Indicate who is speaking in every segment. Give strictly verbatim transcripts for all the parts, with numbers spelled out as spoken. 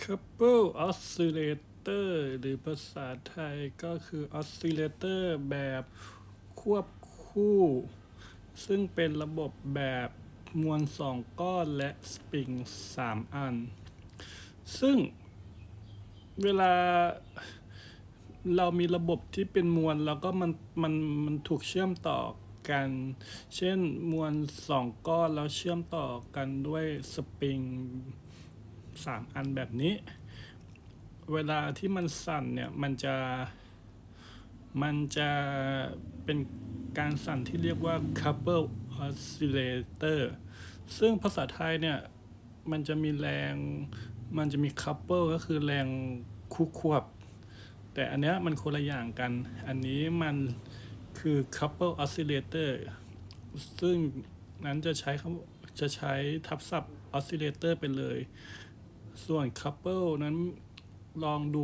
Speaker 1: couple oscillator หรือภาษาไทยก็คือ oscillator แบบควบคู่ซึ่งเป็นระบบแบบมวลสองก้อนและสปริงสามอันซึ่งเวลาเรามีระบบที่เป็นมวลแล้วก็มันมันมันถูกเชื่อมต่อกันเช่นมวลสองก้อนแล้วเชื่อมต่อกันด้วยสปริงสามอันแบบนี้เวลาที่มันสั่นเนี่ยมันจะมันจะเป็นการสั่นที่เรียกว่า couple oscillator ซึ่งภาษาไทยเนี่ยมันจะมีแรงมันจะมี couple ก็คือแรงคู่ควบแต่อันเนี้ยมันคนละอย่างกันอันนี้มันคือ couple oscillator ซึ่งนั้นจะใช้จะใช้ทับศัพท์ oscillator ไปเลยส่วน couple นั้นลองดู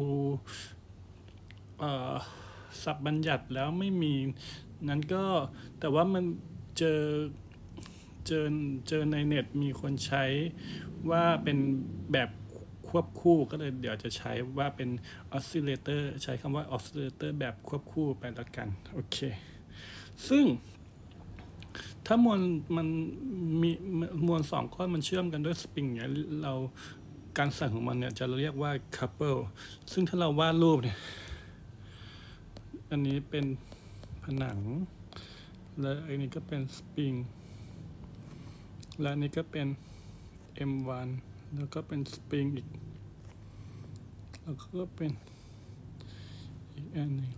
Speaker 1: ศัพท์บัญญัติแล้วไม่มีนั้นก็แต่ว่ามันเจอเจอเจอในเน็ตมีคนใช้ว่าเป็นแบบควบคู่ก็เลยเดี๋ยวจะใช้ว่าเป็น oscillator ใช้คำว่า oscillator แบบควบคู่ไปแล้วกันโอเคซึ่งถ้ามวลมันมีมวลสองก้อนมันเชื่อมกันด้วยสปริงเนี่ยเราการสั่นของมันเนี่ยจะเรียกว่า couple ซึ่งถ้าเราวาดรูปเนี่ยอันนี้เป็นผนังและอันนี้ก็เป็นสปริงและอันนี้ก็เป็น เอ็ม วัน แล้วก็เป็นสปริงอีกแล้วก็เป็นอีกอันหนึ่ง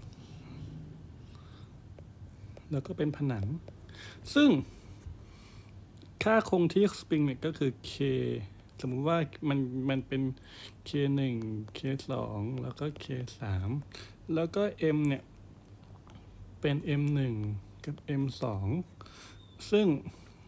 Speaker 1: แล้วก็เป็นผนังซึ่งค่าคงที่สปริงเนี่ยก็คือ K สมมุติว่ามันมันเป็น เค หนึ่ง เค สอง แล้วก็ เค สาม แล้วก็ M เนี่ยเป็น เอ็ม หนึ่ง กับ เอ็ม สอง ซึ่ง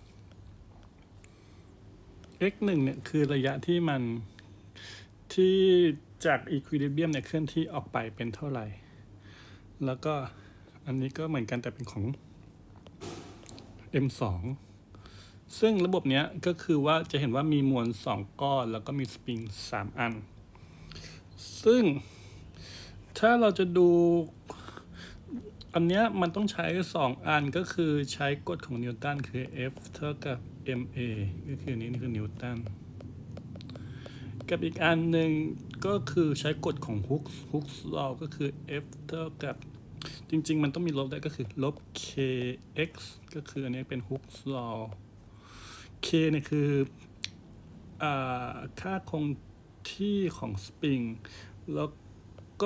Speaker 1: x หนึ่ง เนี่ยคือระยะที่มันที่จากอีควิลิเบียมเนี่ยเคลื่อนที่ออกไปเป็นเท่าไหร่แล้วก็อันนี้ก็เหมือนกันแต่เป็นของ เอ็ม สอง ซึ่งระบบนี้ก็คือว่าจะเห็นว่ามีมวลสองก้อนแล้วก็มีสปริงสามอันซึ่งถ้าเราจะดูอันเนี้ยมันต้องใช้สองอันก็คือใช้กฎของนิวตันคือ F เท่ากับ เอ็ม เอ ก็คือนี้นี่คือนิวตันกับอีกอันหนึ่งก็คือใช้กฎของฮุกส์ฮุกส์ลอก็คือ F เท่ากับจริงๆมันต้องมีลบได้ก็คือลบ kx ก็คืออันนี้เป็นฮุกส์ลอ k เนี่ยคืออ่าค่าคงที่ของสปริงแล้วก็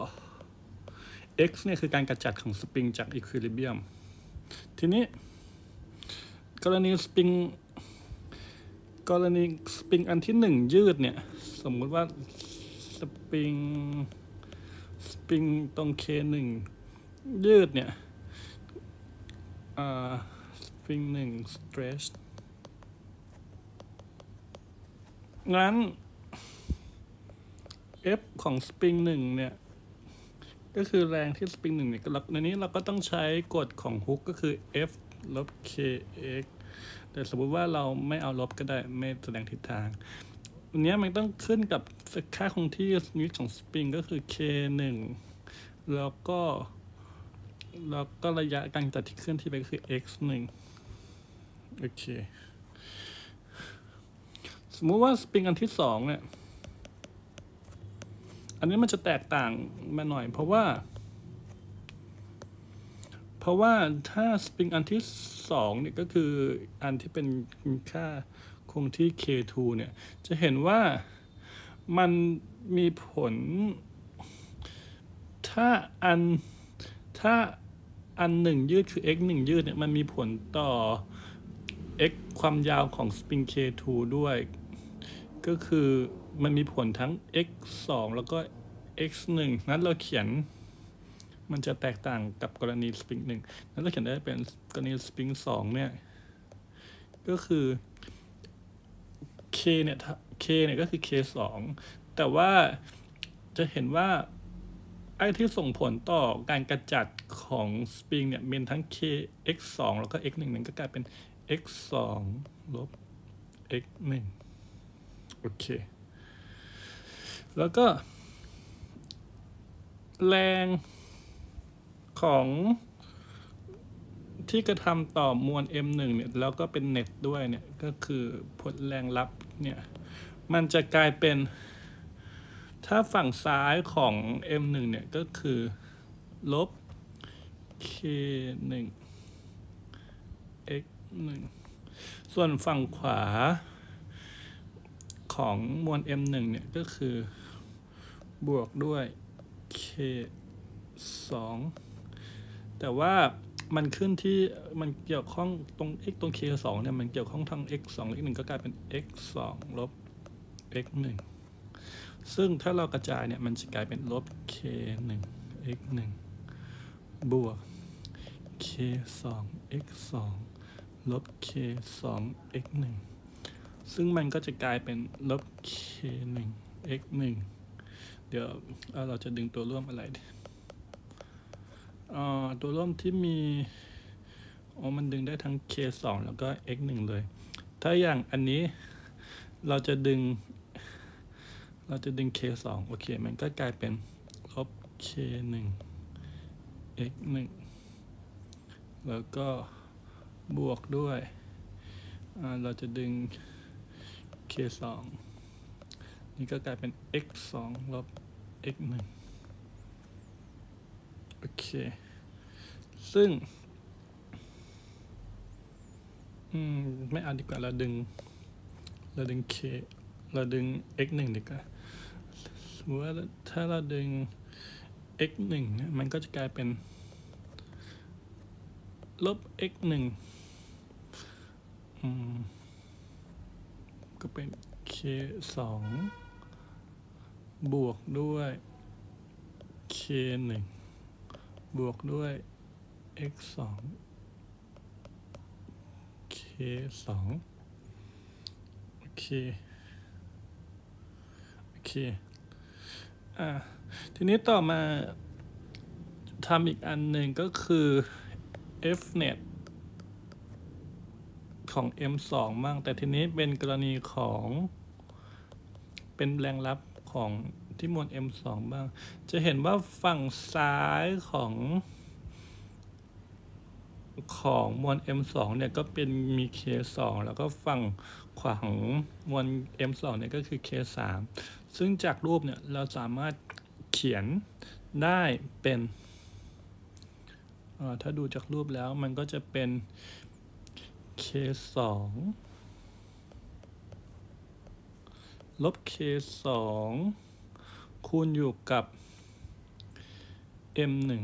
Speaker 1: x เนี่ยคือการกระจัดของสปริงจากอีควิลิเบียมทีนี้กรณีสปริงกรณีสปริงอันที่หนึ่งยืดเนี่ยสมมุติว่าสปริงสปริงตรง เค หนึ่ง ยืดเนี่ยอ่าสปริงหนึ่ง stretch งั้น F ของสปริงหนึ่งเนี่ยก็คือแรงที่สปริงหนึ่งเนี่ยในนี้เราก็ต้องใช้กฎของฮุกก็คือ F ลบ kx แต่สมมติว่าเราไม่เอาลบก็ได้ไม่แสดงทิศทางอันนี้มันต้องขึ้นกับค่าคงที่นี้ของสปริงก็คือ เค หนึ่ง แล้วก็แล้วก็ระยะการจัดที่เคลื่อนที่ไปก็คือ x หนึ่งโอเคสมมุติว่าสปริงอันที่สองเนี่ยอันนี้มันจะแตกต่างมาหน่อยเพราะว่าเพราะว่าถ้าสปริงอันที่สองเนี่ยก็คืออันที่เป็นค่าคงที่ เค สอง เนี่ยจะเห็นว่ามันมีผลถ้าอันถ้าอันหนึ่งยืดคือ x หนึ่งยืดเนี่ยมันมีผลต่อ x ความยาวของสปริง เค สอง ด้วยก็คือมันมีผลทั้ง x สอง แล้วก็ x หนึ่ง นั้นเราเขียนมันจะแตกต่างกับกรณีสปริงหนึ่งนั้นเราเขียนได้เป็นกรณีสปริงสองเนี่ยก็คือ k เนี่ย k เนี่ยก็คือ เค สอง แต่ว่าจะเห็นว่าไอ้ที่ส่งผลต่อการกระจัดของสปริงเนี่ยเป็นทั้ง k x สอง แล้วก็ x หนึ่ง นั้นก็กลายเป็น x สอง ลบ x หนึ่งโอเคแล้วก็แรงของที่กระทำต่อมวล เอ็ม หนึ่ง เนี่ยแล้วก็เป็นเน็ตด้วยเนี่ยก็คือผลแรงรับเนี่ยมันจะกลายเป็นถ้าฝั่งซ้ายของ เอ็ม หนึ่ง เนี่ยก็คือลบ เค หนึ่ง เอ็กซ์ หนึ่ง ส่วนฝั่งขวาของมวล เอ็ม หนึ่ง เนี่ยก็คือบวกด้วย เค สอง แต่ว่ามันขึ้นที่มันเกี่ยวข้องตรง x ตรง เค สอง เนี่ยมันเกี่ยวข้องทั้ง x สอง x หนึ่ง ก็กลายเป็น x สอง ลบ x หนึ่ง ซึ่งถ้าเรากระจายเนี่ยมันจะกลายเป็นลบ เค หนึ่ง x หนึ่ง บวก เค สอง x สอง ลบ เค สอง x หนึ่ง ซึ่งมันก็จะกลายเป็นลบ เค หนึ่ง x หนึ่ง เดี๋ยวเราจะดึงตัวร่วมอะไรตัวร่วมที่มีอ๋อมันดึงได้ทั้ง เค สอง แล้วก็ x หนึ่ง เลยถ้าอย่างอันนี้เราจะดึงเราจะดึง เค สอง โอเคมันก็กลายเป็นลบ เค หนึ่ง x หนึ่ง แล้วก็บวกด้วยเราจะดึง เค สอง นี่ก็กลายเป็น x สอง ลบ x หนึ่ง โอเคซึ่งอืมไม่เอาดีกว่าเราดึงเราดึง k เราดึง x หนึ่งดีกว่าสมมติว่าถ้าเราดึง x หนึ่งเนี่ยมันก็จะกลายเป็นลบ x หนึ่งอืมก็เป็น เค สอง บวกด้วย เค หนึ่ง บวกด้วย x สอง เค สอง โอเคโอเคอ่าทีนี้ต่อมาทำอีกอันหนึ่งก็คือ f net ของ เอ็ม สอง บ้างแต่ทีนี้เป็นกรณีของเป็นแรงรับของที่มวล เอ็ม สอง บ้างจะเห็นว่าฝั่งซ้ายของของมวล เอ็ม สอง เนี่ยก็เป็นมี เค สอง แล้วก็ฝั่งขวาของมวล เอ็ม สอง เนี่ยก็คือ เค สาม ซึ่งจากรูปเนี่ยเราสามารถเขียนได้เป็นถ้าดูจากรูปแล้วมันก็จะเป็น เค สอง ลบ เค สอง คูณอยู่กับ เอ็ม หนึ่ง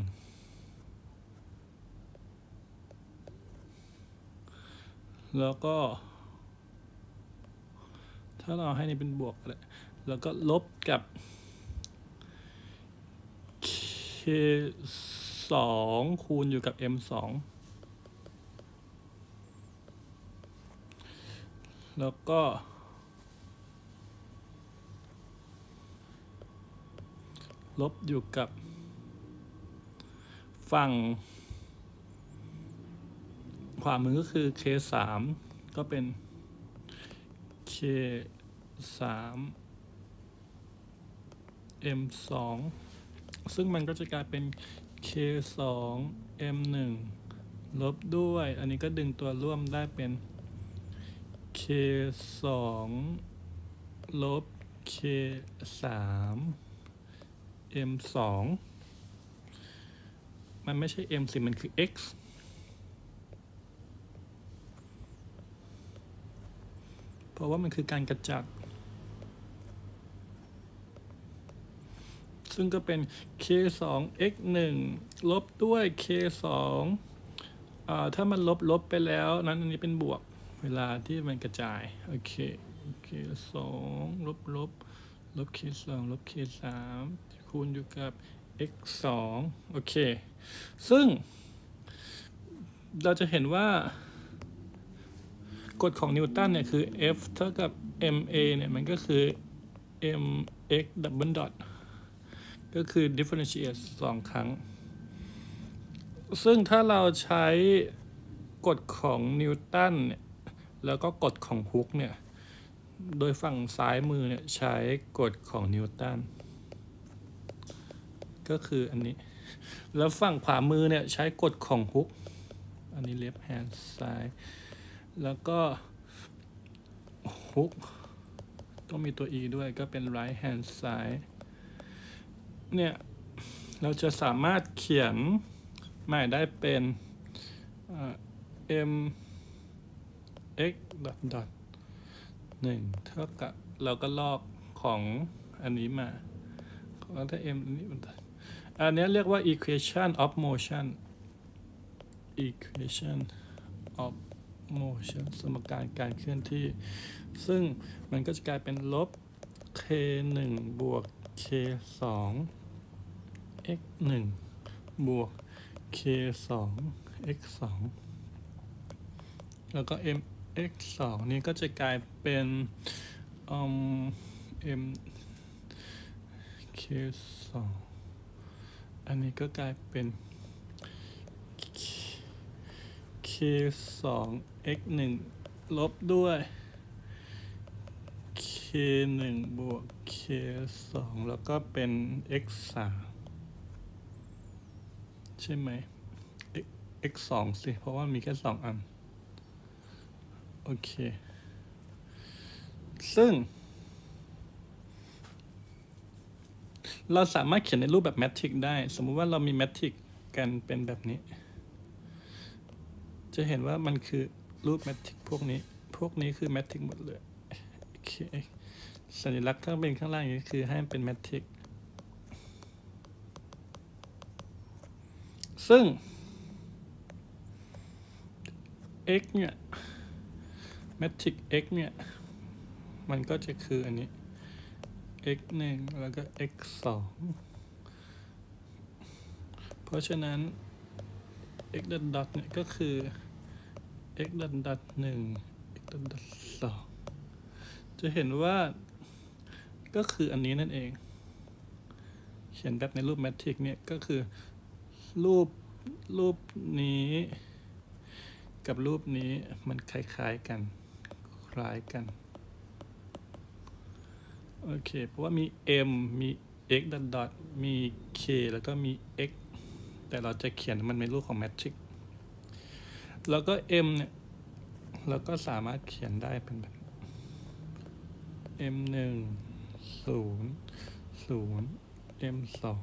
Speaker 1: แล้วก็ถ้าเราให้นี่เป็นบวกเลยแล้วก็ลบกับ เค สอง คูณอยู่กับ เอ็ม สอง แล้วก็ลบอยู่กับฝั่งขวามือก็คือ เค สาม ก็เป็น เค สาม เอ็ม สอง ซึ่งมันก็จะกลายเป็น เค สอง เอ็ม หนึ่ง ลบด้วยอันนี้ก็ดึงตัวร่วมได้เป็น เค สอง ลบ เค สาม เอ็ม สอง มันไม่ใช่ m สิมันคือ x เพราะว่ามันคือการกระจัดซึ่งก็เป็น เค สอง x หนึ่ง ลบด้วย เค สอง อ่าถ้ามันลบลบไปแล้วนั้นอันนี้เป็นบวกเวลาที่มันกระจายโอเค เค สอง ลบลบลบ เค สอง ลบ เค สาม คูณอยู่กับ x สอง โอเคซึ่งเราจะเห็นว่ากฎของนิวตันเนี่ยคือ F เท่ากับ ma เนี่ยมันก็คือ mx double dot ก็คือ differentiate สองครั้งซึ่งถ้าเราใช้กฎของนิวตันเนี่ยแล้วก็กฎของฮุกเนี่ยโดยฝั่งซ้ายมือเนี่ยใช้กฎของนิวตันก็คืออันนี้แล้วฝั่งขวามือเนี่ยใช้กฎของฮุกอันนี้ left hand side แล้วก็ฮุกต้องมีตัว e ด้วยก็เป็น right hand side เนี่ยเราจะสามารถเขียนใหม่ได้เป็น m x dot dot หนึ่งเท่ากับเราก็ลอกของอันนี้มาแล้วถ้า m อันนี้อันนี้เรียกว่า equation of motion equation of motion สมการการเคลื่อนที่ซึ่งมันก็จะกลายเป็นลบ k หนึ่งบวก k สอง x หนึ่งบวก k สอง x สองแล้วก็ m x สองนี้ก็จะกลายเป็น um, m k สองอันนี้ก็กลายเป็น k สอง x หนึ่งลบด้วย k หนึ่งบวก k สองแล้วก็เป็น x สามใช่ไหม x สองสิเพราะว่ามีแค่สองอันโอเคซึ่งเราสามารถเขียนในรูปแบบแมทริกซ์ได้สมมุติว่าเรามีแมทริกซ์กันเป็นแบบนี้จะเห็นว่ามันคือรูปแมทริกซ์พวกนี้พวกนี้คือแมทริกซ์หมดเลยโอเคสัญลักษณ์ข้างบนข้างล่างนี้คือให้มันเป็นแมทริกซ์ซึ่ง x เนี่ยแมทริกซ์ x เนี่ยมันก็จะคืออันนี้ x หนึ่งแล้วก็ x สองเพราะฉะนั้น x ดอทดอทเนี่ยก็คือ x ดอทดอทหนึ่ง x ดอทดอทสองจะเห็นว่าก็คืออันนี้นั่นเองเขียนแบบในรูปแมทริกซ์เนี่ยก็คือรูปรูปนี้กับรูปนี้มันคล้ายๆกันคล้ายกันโอเคเพราะว่ามี m มี x ดอทดอทมี k แล้วก็มี x แต่เราจะเขียนมันเป็นรูปของแมทริกซ์แล้วก็ m เนี่ยเราก็สามารถเขียนได้เป็นแบบ m หนึ่ง ศูนย์ ศูนย์ m สอง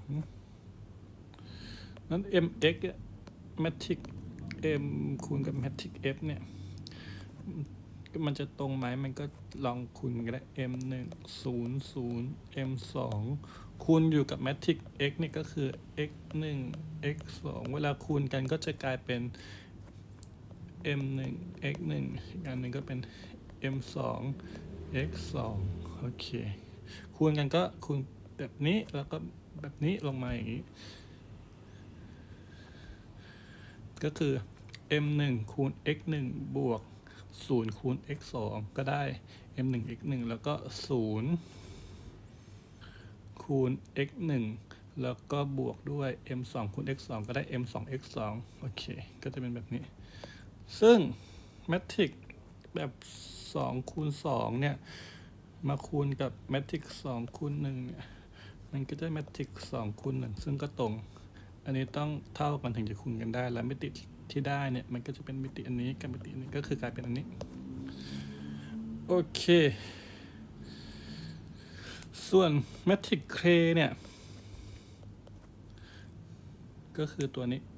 Speaker 1: นั้น mx แมทริกซ์ m คูณกับแมทริกซ์ f เนี่ยมันจะตรงไหมมันก็ลองคูณกันได้ m หนึ่ง ศูนย์ ศูนย์ m สองคูณอยู่กับแมทริกซ์ x นี่ก็คือ x หนึ่ง x สองเวลาคูณกันก็จะกลายเป็น m หนึ่ง x หนึ่งอีกอันหนึ่งก็เป็น m สอง x สองโอเคคูณกันก็คูณแบบนี้แล้วก็แบบนี้ลงมาอย่างนี้ก็คือ m หนึ่งคูณ x หนึ่งบวกศูนย์คูณ x สองก็ได้ m หนึ่ง x หนึ่งแล้วก็ศูนย์คูณ x หนึ่งแล้วก็บวกด้วย m สองคูณ x สองก็ได้ m สอง x สองโอเคก็จะเป็นแบบนี้ซึ่งแมทริกซ์แบบสองคูณสองเนี่ยมาคูณกับแมทริกซ์สองคูณหนึ่งเนี่ยมันก็จะแมทริกซ์สองคูณหนึ่งซึ่งก็ตรงอันนี้ต้องเท่ากันถึงจะคูณกันได้และมิติที่ได้เนี่ยมันก็จะเป็นมิติอันนี้กับมิติอันนี้ก็คือกลายเป็นอันนี้โอเคส่วนแมทริกซ์ K เนี่ยก็คือตัวนี้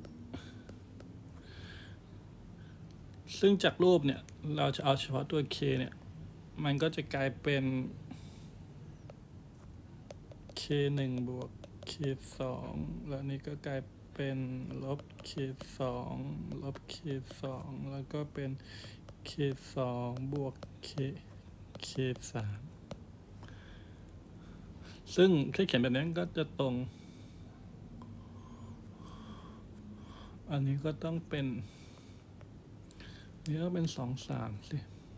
Speaker 1: ซึ่งจากรูปเนี่ยเราจะเอาเฉพาะตัว K เนี่ยมันก็จะกลายเป็น k หนึ่งบวก k สองแล้วนี่ก็กลายเป็นลบ k สองลบ k สองแล้วก็เป็น k สองบวก k k สามซึ่งถ้าเขียนแบบนี้ก็จะตรงอันนี้ก็ต้องเป็นนี่ก็เป็นสองสามสิ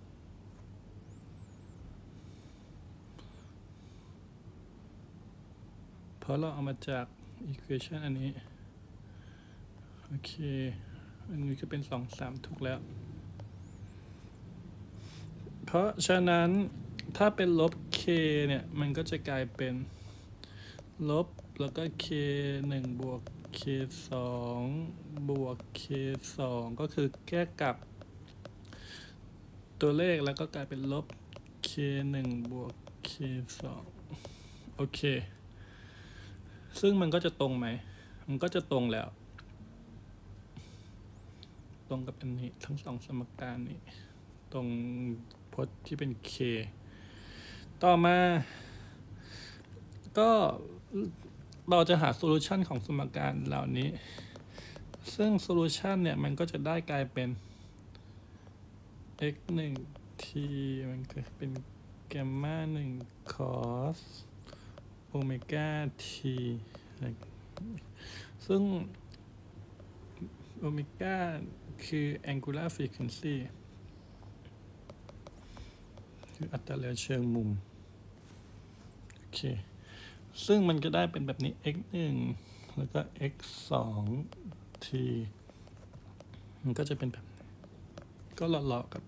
Speaker 1: เพราะเราเอามาจาก equation อันนี้โอเคอันนี้ก็เป็นสองสามถูกแล้วพราะฉะนั้นถ้าเป็นลบ k เนี่ยมันก็จะกลายเป็นลบแล้วก็ k หนึ่งบวก k สองบวก k สองก็คือแก้กลับตัวเลขแล้วก็กลายเป็นลบ k หนึ่งบวก k สองโอเคซึ่งมันก็จะตรงไหมมันก็จะตรงแล้วตรงกับอันนี้ทั้งสองสมการนี้ตรงพจน์ที่เป็น k ต่อมาก็เราจะหาโซลูชันของสมการเหล่านี้ซึ่งโซลูชันเนี่ยมันก็จะได้กลายเป็น x หนึ่ง t มันก็เป็นแกมมาหนึ่ง cos โอเมก้า t ซึ่งโอเมก้าคือ angular frequency คืออัตราเชิงมุมโอเคซึ่งมันก็ได้เป็นแบบนี้ x หนึ่งแล้วก็ x สอง t มันก็จะเป็นแบบก็หลอกๆกันไป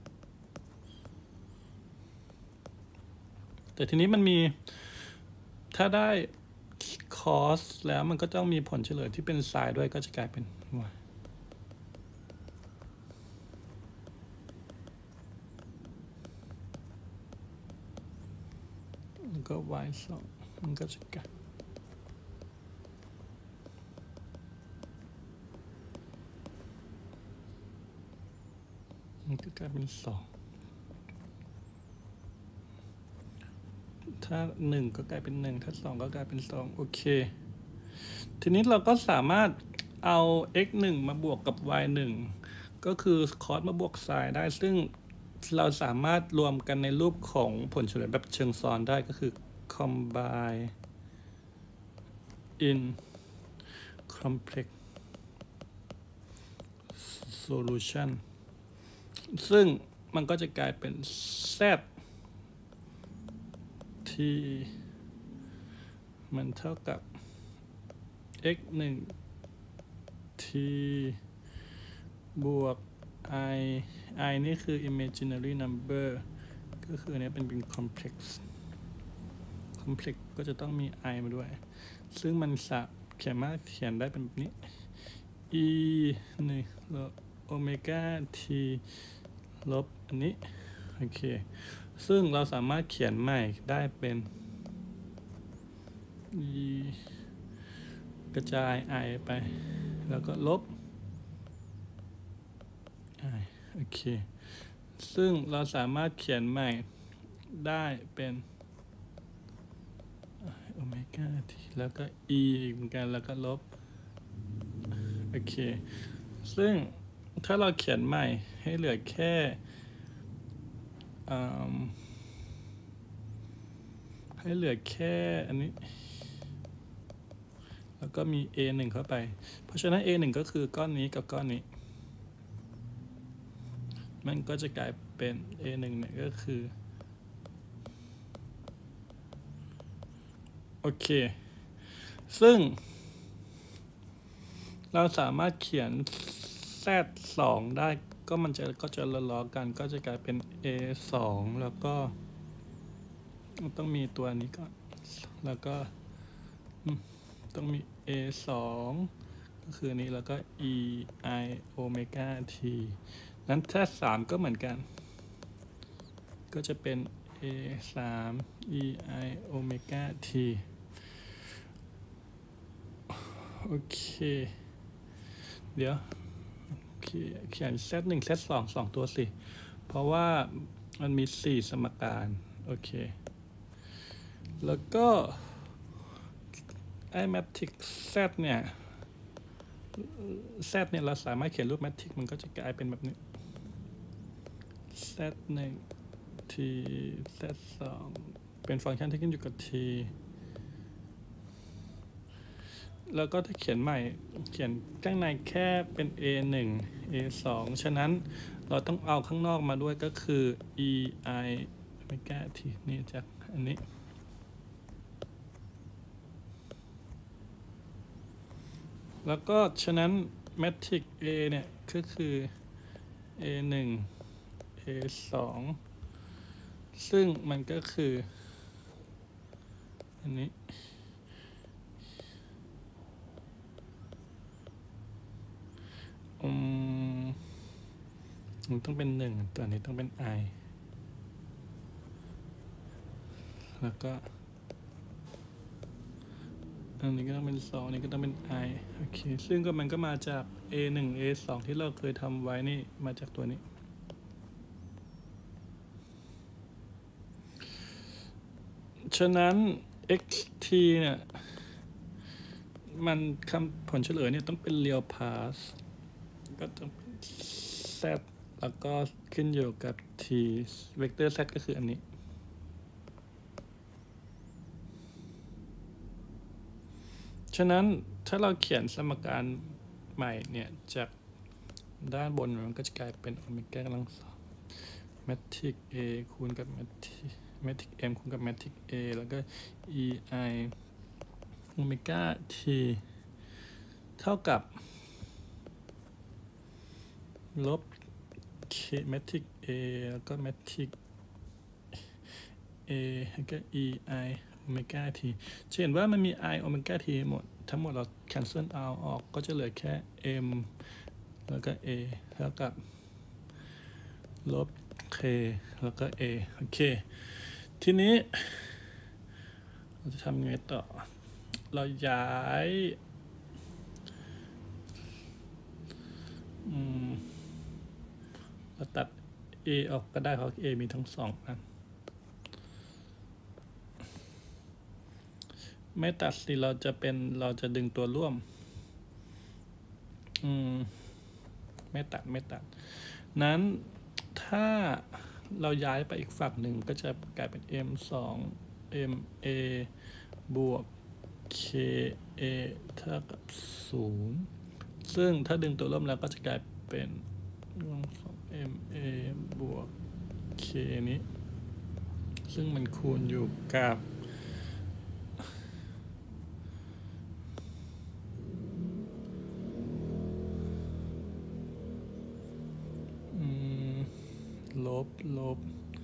Speaker 1: แต่ทีนี้มันมีถ้าได้ cos แล้วมันก็ต้องมีผลเฉลยที่เป็น sin ด้วยก็จะกลายเป็น y แล้วก็ y สองมันก็จะกลายมันก็กลายเป็นสองถ้าหนึ่งก็กลายเป็นหนึ่งถ้าสองก็กลายเป็นสองโอเคทีนี้เราก็สามารถเอา x หนึ่งมาบวกกับ y หนึ่งก็คือ cos มาบวก sin ได้ซึ่งเราสามารถรวมกันในรูปของผลเฉลี่ยแบบเชิงซ้อนได้ก็คือ combine in complex solution ซึ่งมันก็จะกลายเป็น z ที่มันเท่ากับ x หนึ่ง t บวก i i นี่คือ imaginary number ก็คืออันนี้เป็นเป็น complex complex ก็จะต้องมี i มาด้วยซึ่งมันสามารถเขียนมาเขียนได้เป็นแบบนี้ e หนึ่งลบโอเมก้า t ลบอันนี้โอเคซึ่งเราสามารถเขียนใหม่ได้เป็น e กระจาย i ไปแล้วก็ลบ i โอเคซึ่งเราสามารถเขียนใหม่ได้เป็นโอเมก้า t แล้วก็ e เหมือนกันแล้วก็ลบโอเคซึ่งถ้าเราเขียนใหม่ให้เหลือแค่ให้เหลือแค่อันนี้แล้วก็มี a หนึ่งเข้าไปเพราะฉะนั้น a หนึ่งก็คือก้อนนี้กับก้อนนี้มันก็จะกลายเป็น a หนึ่งเนี่ยก็คือโอเคซึ่งเราสามารถเขียน z สองได้ก็มันจะก็จะล้อๆกันก็จะกลายเป็น a สองแล้วก็ต้องมีตัวนี้ก่อนแล้วก็ต้องมี a สองก็คือนี้แล้วก็ e i โอเมก้า t นั้นถ้าสามก็เหมือนกันก็จะเป็น a สาม e i โอเมก้า t โอเคเดี๋ยวเขียน z หนึ่ง z สองสองตัวสิเพราะว่ามันมีสี่สมการโอเคแล้วก็ไอ้แมทริกซ์ z เนี่ย z เนี่ยเราสามารถเขียนรูปแมทริกซ์มันก็จะกลายเป็นแบบนี้ z หนึ่ง t z สองเป็นฟังก์ชันที่ขึ้นอยู่กับ t แล้วก็ถ้าเขียนใหม่เขียนข้างในแค่เป็น a หนึ่ง a สองฉะนั้นเราต้องเอาข้างนอกมาด้วยก็คือ e i ไม่แก้ทีนี่จากอันนี้แล้วก็ฉะนั้นแมทริกซ์ a เนี่ยก็คือ a หนึ่ง a สองซึ่งมันก็คืออันนี้อืมมันต้องเป็นหนึ่งตัวนี้ต้องเป็น i แล้วก็อันนี้ก็ต้องเป็นสองอันนี้ก็ต้องเป็น i โอเคซึ่งก็มันก็มาจาก a หนึ่ง a สองที่เราเคยทำไว้นี่มาจากตัวนี้ฉะนั้น xt เนี่ยมันคำผลเฉลยเนี่ยต้องเป็น real path ก็ต้องเป็น z แล้วก็ขึ้นอยู่กับ t เวกเตอร์ z ก็คืออันนี้ฉะนั้นถ้าเราเขียนสมการใหม่เนี่ยจากด้านบนมันก็จะกลายเป็นโอเมก้ากำลังสองแมทริก a คูณกับแมทริกแมทริก m คูณกับแมทริก a แล้วก็ ei โอเมก้า t เท่ากับลบ k แมทริก a แล้วก็แมทริก a แล้วก็ ei โอเมก้า t จะเห็นว่ามันมี i โอเมก้า t หมดทั้งหมดเรา cancel out ออกก็จะเหลือแค่ m แล้วก็ a เท่ากับลบ k แล้วก็ a โอเคทีนี้เราจะทำไงต่อเราย้ายอืมเราตัด a ออกก็ได้เพราะ a มีทั้งสองอันไม่ตัดสิเราจะเป็นเราจะดึงตัวร่วมอืมไม่ตัดไม่ตัดนั้นถ้าเราย้ายไปอีกฝั่งหนึ่งก็จะกลายเป็น m สอง m a บวก k a เท่ากับศูนย์ซึ่งถ้าดึงตัวร่วมแล้วก็จะกลายเป็น m a บวก k นี้ซึ่งมันคูณอยู่กับลบลบ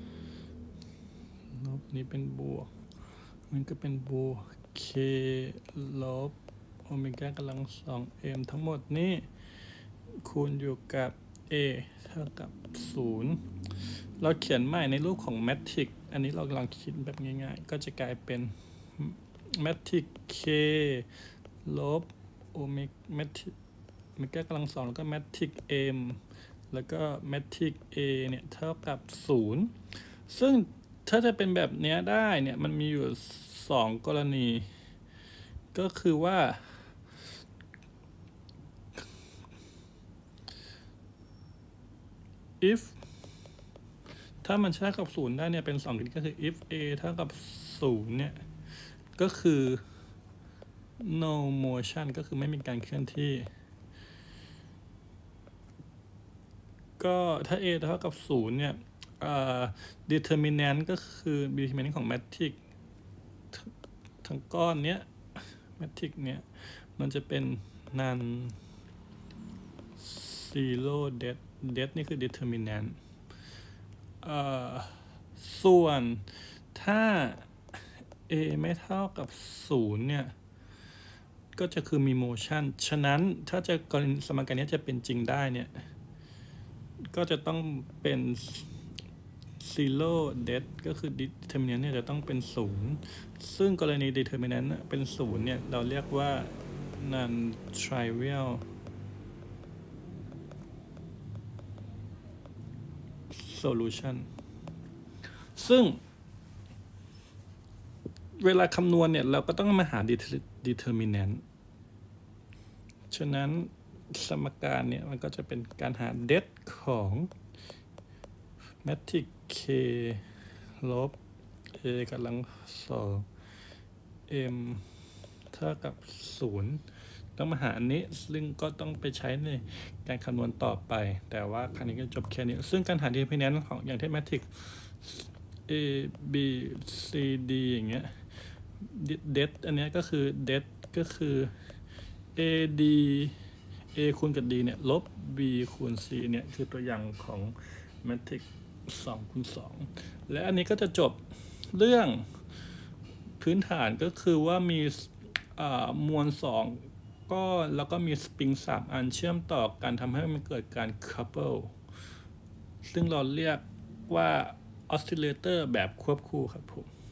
Speaker 1: ลบนี้เป็นบวกมันก็เป็นบวก k ลบโอเมก้ากำลังสอง m ทั้งหมดนี้คูณอยู่กับ a เท่ากับศูนย์เราเขียนใหม่ในรูปของแมทริกอันนี้เรากำลังคิดแบบง่ายๆก็จะกลายเป็นแมทริก k ลบโอเมก้าแมทริกโอเมก้ากำลังสองแล้วก็แมทริก m แล้วก็แมทริก a เนี่ยเท่ากับศูนย์ซึ่งถ้าจะเป็นแบบนี้ได้เนี่ยมันมีอยู่สองกรณีก็คือว่าif ถ้ามันเท่ากับศูนย์ได้เนี่ยเป็นสองกรณีก็คือ if a เท่ากับศูนย์เนี่ยก็คือ no motion ก็คือไม่มีการเคลื่อนที่ก็ถ้า a เท่ากับศูนย์เนี่ยdeterminant ก็คือ determinant ของ matrix ทั้งก้อนเนี้ย matrix เนี้ยมันจะเป็น non zero det det นี่คือ determinant ส่วนถ้า a ไม่เท่ากับศูนย์เนี่ยก็จะคือมี motion ฉะนั้นถ้าจะกรณีสมการนี้จะเป็นจริงได้เนี่ยก็จะต้องเป็น zero det ก็คือ determinant เนี่ยจะต้องเป็นศูนย์ซึ่งกรณี determinant เป็นศูนย์เนี่ยเราเรียกว่า non trivial solution ซึ่งเวลาคำนวณเนี่ยเราก็ต้องมาหา determinant ฉะนั้นสมการเนี่ยมันก็จะเป็นการหา det ของ matrix k ลบ a กำลังสอง m เท่ากับศูนย์ต้องมาหาอันนี้ซึ่งก็ต้องไปใช้ในการคำนวณต่อไปแต่ว่าครั้งนี้ก็จบแค่นี้ซึ่งการหา determinant ของอย่างที่ matrix a b c d อย่างเงี้ย det อันนี้ก็คือ det ก็คือ a d a คูณกับ d เนี่ยลบ b คูณ c เนี่ยคือตัวอย่างของ matrix สองคูณสองและอันนี้ก็จะจบเรื่องพื้นฐานก็คือว่ามีมวลสองก้อนแล้วก็มีสปริงสามอันเชื่อมต่อกันทำให้มันเกิดการ couple ซึ่งเราเรียกว่าออสซิลเลเตอร์แบบควบคู่ครับผม